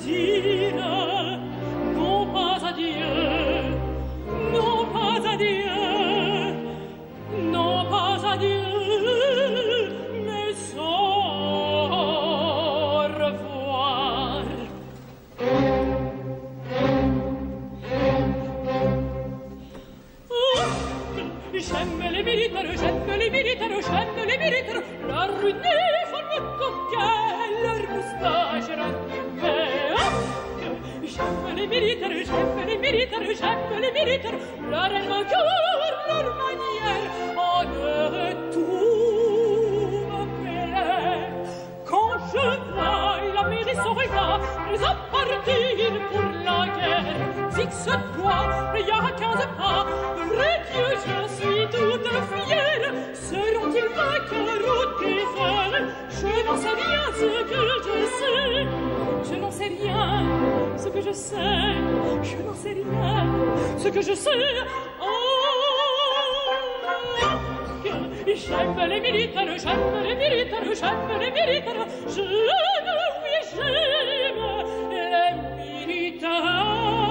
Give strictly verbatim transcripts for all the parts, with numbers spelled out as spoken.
dire non pas adieu, non pas adieu, non pas adieu, mais au revoir. J'aime les militaires, j'aime les militaires, j'aime les militaires, leur uniforme coquet, leur moustache raffinée. J'aime les militaires, j'aime les militaires, j'aime les militaires, leur aile cœur, leur manière, en de tout me plaît. Quand je vois la mairie son regard, les appartir pour la guerre, fixe-toi, il y a quinze pas, vrai Dieu, je suis toute fière. Seront-ils vainqueurs ou défaits? Je n'en sais rien, ce que je sais. Je n'en sais rien, ce que je sais. Je n'en sais rien, ce que je sais. Oh, j'aime les militaires, j'aime les militaires, j'aime les militaires. J'aime, oui, j'aime les militaires.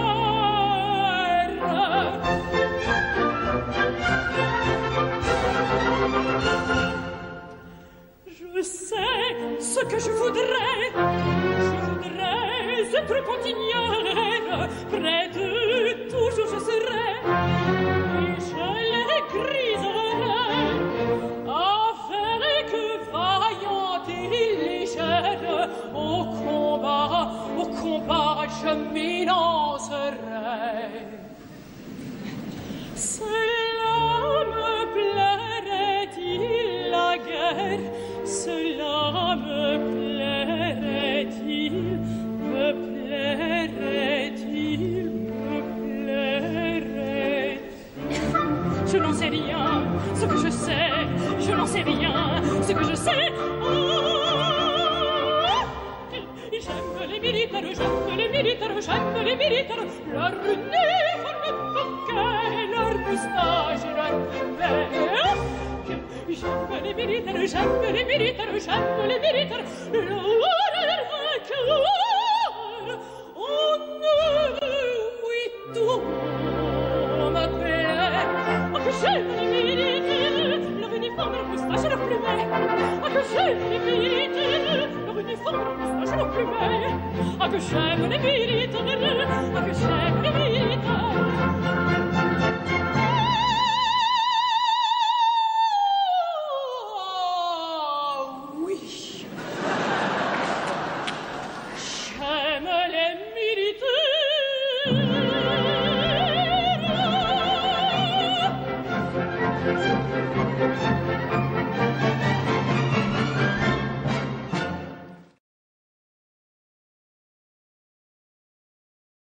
Je sais ce que je voudrais. Je voudrais être continuelle. Près de toujours je serai. Et je les griserai. Avec vaillante et légère. Au combat, au combat, je m'élancerai. Cela me plairait-il la guerre? Cela me plairait-il, me plairait-il, me plairait-il? Je n'en sais rien, ce que je sais, je n'en sais rien, ce que je sais. Oh, j'aime les militaires, j'aime les militaires, j'aime les militaires, leur uniforme coquet, leur moustache, leur verre. J'aime les militaires, j'aime les militaires, j'aime les militaires, leur vainqueur, oh non, oui, tout me plaît. Oh, que j'aime les militaires, leur uniforme, leur moustache, leur plumet. Oh, que j'aime les militaires, leur uniforme, leur moustache, leur plumet. Oh, que j'aime les militaires, oh, que j'aime les militaires.